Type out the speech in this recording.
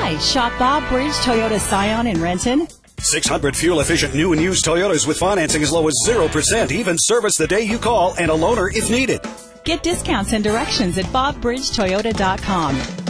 Why shop Bob Bridge Toyota Scion in Renton? 600 fuel-efficient new and used Toyotas with financing as low as 0%, even service the day you call, and a loaner if needed. Get discounts and directions at bobbridgetoyota.com.